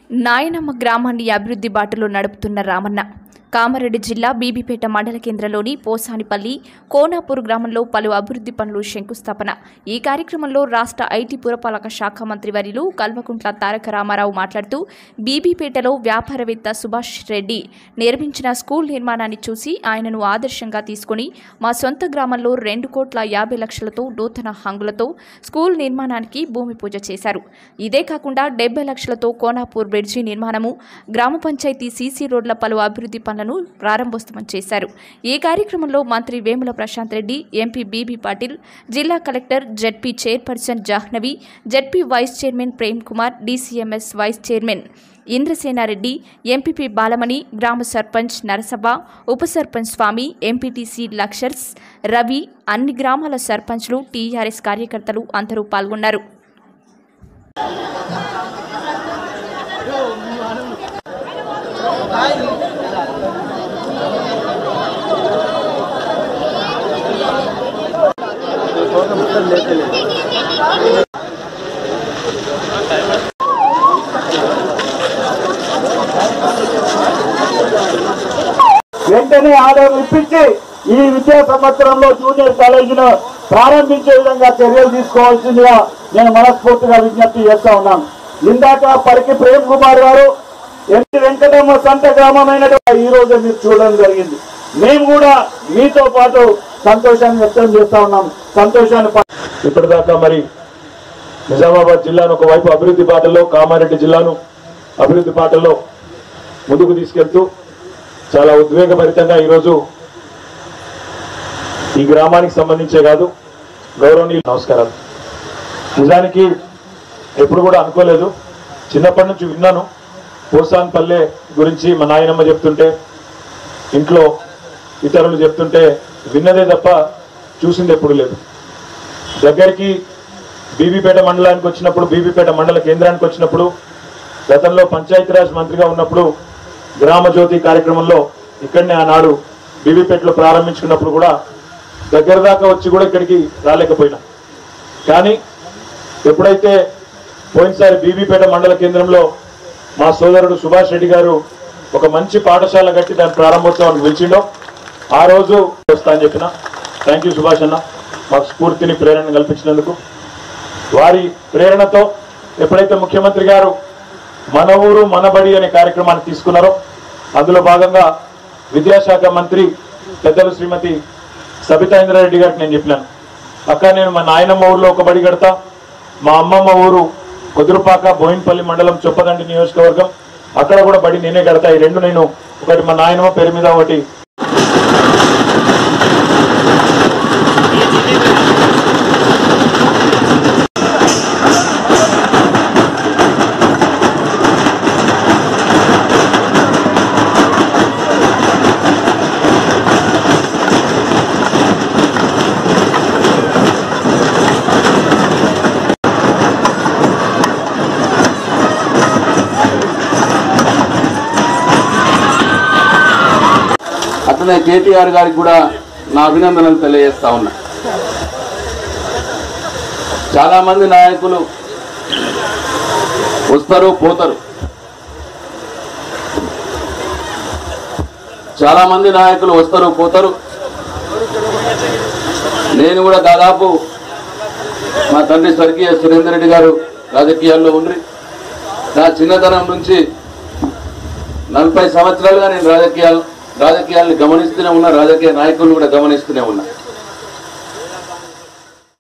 నాయనమ్మ గ్రామాన్ని అభివృద్ధి బాటలో నడుపుతున్న రామన్న కామారెడ్డి జిల్లా బీబీపేట మండల కేంద్రంలోని పోసానిపల్లి కోనాపూర్ గ్రామంలో పలు అభివృద్ధి పనులు శంకుస్థాపన। ఈ కార్యక్రమంలో రాష్ట్ర ఐటీ పురపాలక శాఖ మంత్రి వర్యులు కల్వకుంట్ల తారక రామారావు మాట్లాడుతూ బీబీపేటలో వ్యాపారవేత్త సుభాష్ రెడ్డి నిర్మించిన స్కూల్ నిర్మాణాన్ని చూసి ఆయనను ఆదర్శంగా తీసుకుని మా సొంత గ్రామంలో 2,50,00,000తో నూతన హంగులతో స్కూల్ నిర్మాణానికి భూమి పూజ చేశారు। ఇదే కాకుండా 70 లక్షలతో కోనాపూర్ బ్రిడ్జి నిర్మాణము, గ్రామ పంచాయతీ సీసీ రోడ్ల పలు అభివృద్ధి ప్రారంభోత్సవం చేశారు। ఈ కార్యక్రమంలో మంత్రి వేముల ప్రశాంత్ రెడ్డి, ఎంపీ బీబీ పాటిల్, జిల్లా collector, ZP chairperson Jahnavi, ZP vice chairman Prem Kumar, DCMS vice chairman Indrasena Reddy, MPP Balamani, గ్రామ సర్పంచ్ నరసభ, ఉప సర్పంచ్ స్వామి, ఎంపీటీసీ లక్షర్స్, రవి, అన్ని గ్రామాల సర్పంచ్లు, టీఆర్ఎస్ కార్యకర్తలు అందరూ పాల్గొన్నారు। వెంటనే ఆర్డర్లు ఇప్పించి ఈ విద్యా సంవత్సరంలో జూనియర్ కాలేజీలో ప్రారంభించే విధంగా చర్యలు తీసుకోవాల్సిందిగా నేను మనస్ఫూర్తిగా విజ్ఞప్తి చేస్తా ఉన్నాను। ఇందాక పరికి ప్రేమ్ కుమార్ గారు ఎంపీ వెంకటమ్మ సొంత గ్రామమైనటువంటి ఈ రోజు మీరు చూడడం జరిగింది। మేము కూడా మీతో పాటు సంతోషాన్ని వ్యక్తం చేస్తా ఉన్నాం। సంతోషాన్ని ఇప్పటిదాకా మరి నిజామాబాద్ జిల్లాను ఒకవైపు అభివృద్ధి బాటలో, కామారెడ్డి జిల్లాను అభివృద్ధి బాటలో ముందుకు తీసుకెళ్తూ చాలా ఉద్వేగభరితంగా ఈరోజు ఈ గ్రామానికి సంబంధించే కాదు, గౌరవనీయులు నమస్కారాలు। నిజానికి ఎప్పుడు కూడా అనుకోలేదు, చిన్నప్పటి నుంచి విన్నాను పోసాన్పల్లె గురించి, మా నాయనమ్మ చెప్తుంటే, ఇంట్లో ఇతరులు చెప్తుంటే విన్నదే తప్ప చూసింది ఎప్పుడు లేదు। దగ్గరికి బీబీపేట మండలానికి వచ్చినప్పుడు, బీబీపేట మండల కేంద్రానికి వచ్చినప్పుడు, గతంలో పంచాయతీరాజ్ మంత్రిగా ఉన్నప్పుడు గ్రామ జ్యోతి కార్యక్రమంలో ఇక్కడనే ఆనాడు బీబీపేటలో ప్రారంభించుకున్నప్పుడు కూడా దగ్గర దాకా వచ్చి కూడా ఇక్కడికి రాలేకపోయినా, కానీ ఎప్పుడైతే పోయినసారి బీబీపేట మండల కేంద్రంలో మా సోదరుడు సుభాష్ రెడ్డి గారు ఒక మంచి పాఠశాల కట్టి దాని ప్రారంభోత్సవానికి పిలిచిండో ఆ రోజు వస్తా అని చెప్పిన। థ్యాంక్ యూ సుభాష్ అన్న, మాకు స్ఫూర్తిని ప్రేరణ కల్పించినందుకు। వారి ప్రేరణతో ఎప్పుడైతే ముఖ్యమంత్రి గారు మన ఊరు మన బడి అనే కార్యక్రమాన్ని తీసుకున్నారో అందులో భాగంగా విద్యాశాఖ మంత్రి పెద్దలు శ్రీమతి సబితా ఇంద్రారెడ్డి గారికి నేను చెప్పినాను, అక్క నేను మా నాయనమ్మ ఊరిలో ఒక బడి కడతా, మా అమ్మమ్మ ఊరు కుదురుపాక బోయిన్పల్లి మండలం చొప్పదండి నియోజకవర్గం అక్కడ కూడా బడి నేనే కడతా, ఈ రెండు నేను ఒకటి మా నాయనమ్మ పేరు మీద ఒకటి కేటీఆర్ గారికి కూడా నా అభినందనలు తెలియజేస్తా ఉన్నా। చాలా మంది నాయకులు వస్తారు పోతారు, చాలా మంది నాయకులు వస్తారు పోతారు। నేను కూడా దాదాపు మా తండ్రి స్వర్గీయ సురేందర్ రెడ్డి గారు రాజకీయాల్లో ఉండి నా చిన్నతనం నుంచి 40 సంవత్సరాలుగా నేను రాజకీయాలను గమనిస్తూనే ఉన్నా, రాజకీయ నాయకులను కూడా గమనిస్తూనే ఉన్నా।